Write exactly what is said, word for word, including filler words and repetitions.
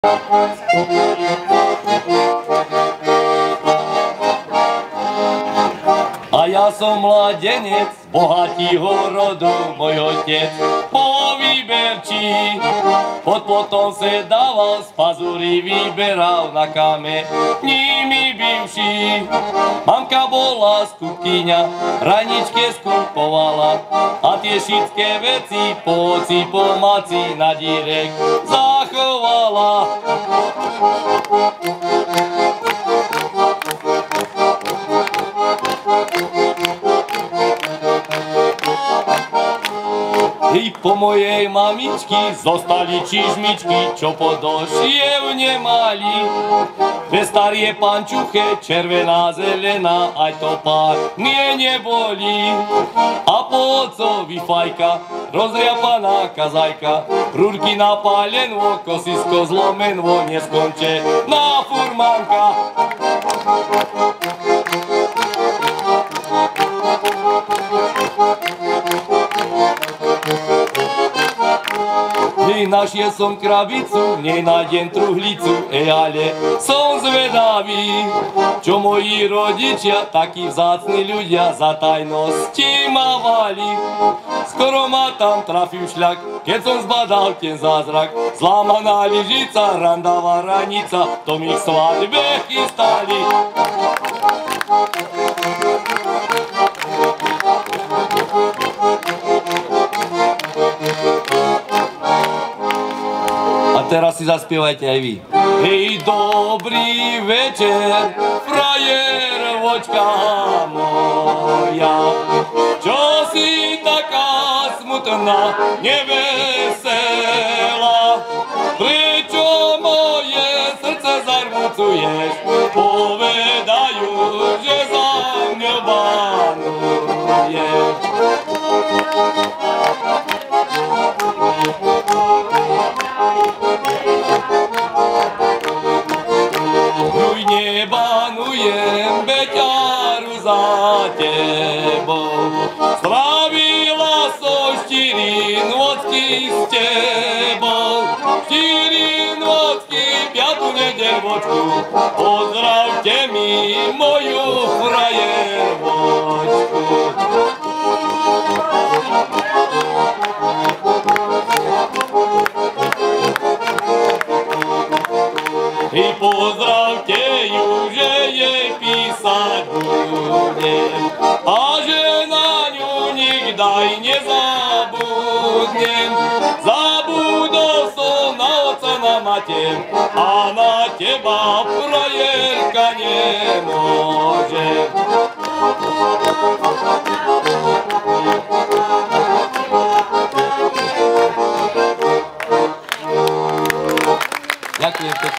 A ja som mladenec bohatýho rodu, môj otec po výberčí. Pod potom se dával, z pazury vyberal na kame, nimi bivší. Mamka bola skupkyňa, raničke skupovala a tie šické veci po oci, po maci na dírek zachovala. I po mojej mamičky zostali čižmičky, čo podošiev nemali. Ve starie pančuche, červená, zelená, aj to pár mne neboli. A po ocovi fajka, rozriapaná kazajka, rúrky napálenvo, kosisko zlomenvo, neskončená furmanka. Našiel som krabicu, v nej nájdem truhlicu, ej ale som zvedavý, čo moji rodičia, takí vzácni ľudia, za tajnosti mávali. Skoro ma tam trafil šľak, keď som zbadal ten zázrak, zlámaná lyžica, randavá ranica, to mi k svadbe chystali. Teraz si zaspievajte aj vy. Hej, dobrý večer, frajerovočka moja, čo si taká smutná, nevesela, prečo moje srdce zarmucuješ, povedajú, že za mňa banuješ. Nebanujem, beťaru, za tebou. Strávila som štyri nocky s tebou, štyri nocky, piatu nedeľočku. Pozdravte mi moju frajerovočku. I pozdravte ju, že jej písať budem a že na ňu nikdaj nezabudnem. Zabudol som na oca, na mater a na teba, frajerka, nemôžem. Ďakujem pekne.